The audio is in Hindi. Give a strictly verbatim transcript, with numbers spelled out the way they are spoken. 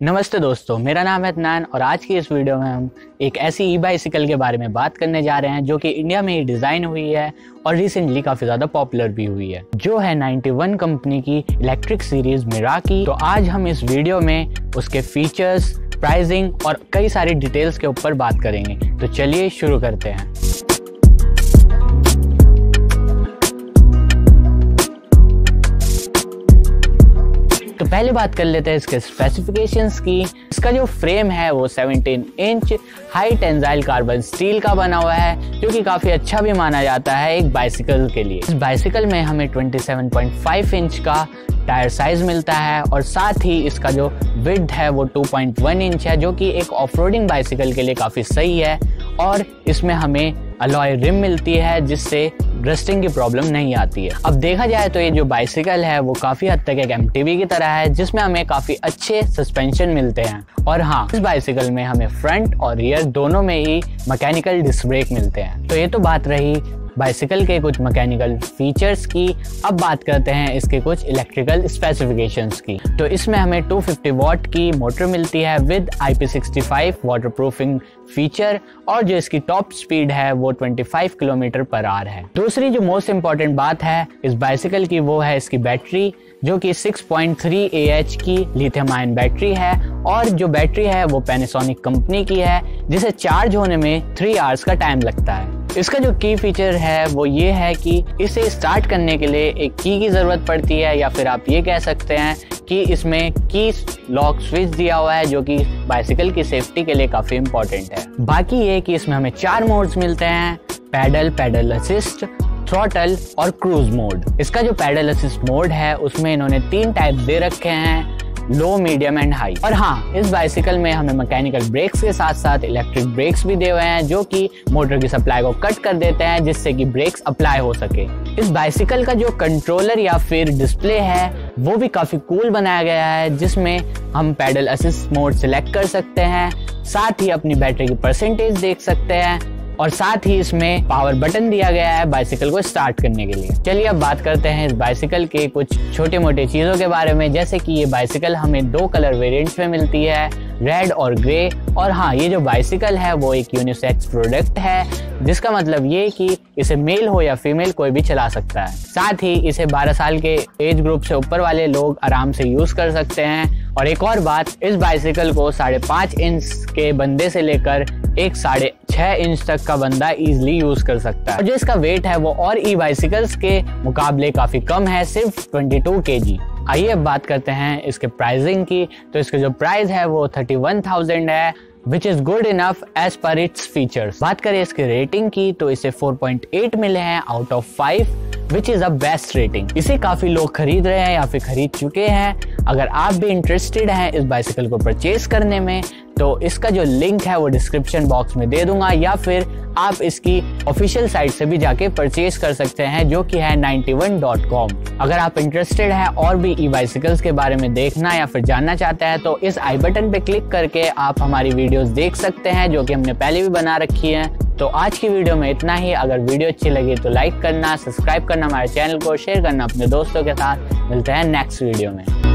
नमस्ते दोस्तों, मेरा नाम है अदनान और आज की इस वीडियो में हम एक ऐसी ई बाइसिकल के बारे में बात करने जा रहे हैं जो कि इंडिया में ही डिज़ाइन हुई है और रिसेंटली काफ़ी ज़्यादा पॉपुलर भी हुई है, जो है नाइंटी वन कंपनी की इलेक्ट्रिक सीरीज मिराकी। तो आज हम इस वीडियो में उसके फीचर्स, प्राइसिंग और कई सारी डिटेल्स के ऊपर बात करेंगे। तो चलिए शुरू करते हैं। तो पहले बात कर लेते हैं इसके स्पेसिफिकेशंस की। इसका जो फ्रेम है वो seventeen inch high tensile carbon steel का बना हुआ है, जो कि काफ़ी अच्छा भी माना जाता है एक बाइसिकल के लिए। इस बाइसिकल में हमें twenty seven point five inch का टायर साइज मिलता है और साथ ही इसका जो विड्थ है वो टू पॉइंट वन इंच है, जो कि एक ऑफ-रोडिंग बाइसिकल के लिए काफ़ी सही है। और इसमें हमें अलॉय रिम मिलती है जिससे रस्टिंग की प्रॉब्लम नहीं आती है। अब देखा जाए तो ये जो बाइसिकल है वो काफ़ी हद तक एक एम टी वी की तरह है, जिसमें हमें काफ़ी अच्छे सस्पेंशन मिलते हैं। और हाँ, इस बाइसिकल में हमें फ्रंट और रियर दोनों में ही मैकेनिकल डिस्क ब्रेक मिलते हैं। तो ये तो बात रही बाइसिकल के कुछ मैकेनिकल फीचर्स की। अब बात करते हैं इसके कुछ इलेक्ट्रिकल स्पेसिफिकेशंस की। तो इसमें हमें टू फिफ्टी वॉट की मोटर मिलती है with I P sixty five waterproofing feature, और जो इसकी टॉप स्पीड है वो twenty five kilometre per hour है। दूसरी जो मोस्ट इंपॉर्टेंट बात है इस बाइसिकल की वो है इसकी बैटरी, जो कि six point three A H की लिथियम आयन बैटरी है। और जो बैटरी है वो पैनासोनिक कंपनी की है, जिसे चार्ज होने में थ्री आवर्स का टाइम लगता है। इसका जो की फीचर है वो ये है कि इसे स्टार्ट करने के लिए एक की की ज़रूरत पड़ती है, या फिर आप ये कह सकते हैं कि इसमें की लॉक स्विच दिया हुआ है, जो कि बाइसिकल की सेफ्टी के लिए काफ़ी इंपॉर्टेंट है। बाकी ये कि इसमें हमें चार मोड्स मिलते हैं: पैडल, पैडल असिस्ट, थ्रॉटल और क्रूज मोड। इसका जो पैडल असिस्ट मोड है उसमें इन्होंने तीन टाइप दे रखे हैं, लो, मीडियम एंड हाई। और हाँ, इस बाइसिकल में हमें मैकेनिकल ब्रेक्स के साथ साथ इलेक्ट्रिक ब्रेक्स भी दिए हुए हैं, जो कि मोटर की सप्लाई को कट कर देते हैं जिससे कि ब्रेक्स अप्लाई हो सके। इस बाइसिकल का जो कंट्रोलर या फिर डिस्प्ले है वो भी काफ़ी कूल बनाया गया है, जिसमें हम पैडल असिस्ट मोड सिलेक्ट कर सकते हैं, साथ ही अपनी बैटरी की परसेंटेज देख सकते हैं, और साथ ही इसमें पावर बटन दिया गया है बाइसिकल को स्टार्ट करने के लिए। चलिए अब बात करते हैं इस बाइसिकल के कुछ छोटे मोटे चीज़ों के बारे में, जैसे कि ये बाइसिकल हमें दो कलर वेरिएंट्स में मिलती है, रेड और ग्रे। और हाँ, ये जो बाइसिकल है वो एक यूनिसेक्स प्रोडक्ट है, जिसका मतलब ये कि इसे मेल हो या फीमेल कोई भी चला सकता है। साथ ही इसे बारह साल के एज ग्रुप से ऊपर वाले लोग आराम से यूज़ कर सकते हैं। और एक और बात, इस बाइसिकल को साढ़े पाँच इंच के बंदे से लेकर एक साढ़े छः इंच तक का बंदा इजीली यूज कर सकता है। और जो इसका वेट है वो और ई बाइसिकल्स के मुकाबले काफी कम है, सिर्फ ट्वेंटी टू के जी। आइए अब बात करते हैं इसके प्राइसिंग की। तो इसका जो प्राइस है वो थर्टी वन थाउजेंड है, which is good enough as पर इट्स फीचर्स। बात करें इसके रेटिंग की तो इसे फोर पॉइंट एट मिले हैं out of five, which is a best rating. इसे काफी लोग खरीद रहे हैं या फिर खरीद चुके हैं। अगर आप भी इंटरेस्टेड हैं इस बाइसिकल को परचेज करने में तो इसका जो लिंक है वो डिस्क्रिप्शन बॉक्स में दे दूंगा, या फिर आप इसकी ऑफिशियल साइट से भी जाके परचेज कर सकते हैं, जो कि है नाइंटी वन डॉट कॉम। अगर आप इंटरेस्टेड हैं और भी ई बाइसिकल्स के बारे में देखना या फिर जानना चाहते हैं तो इस आई बटन पे क्लिक करके आप हमारी वीडियोस देख सकते हैं, जो कि हमने पहले भी बना रखी है। तो आज की वीडियो में इतना ही। अगर वीडियो अच्छी लगी तो लाइक करना, सब्सक्राइब करना हमारे चैनल को, शेयर करना अपने दोस्तों के साथ। मिलते हैं नेक्स्ट वीडियो में।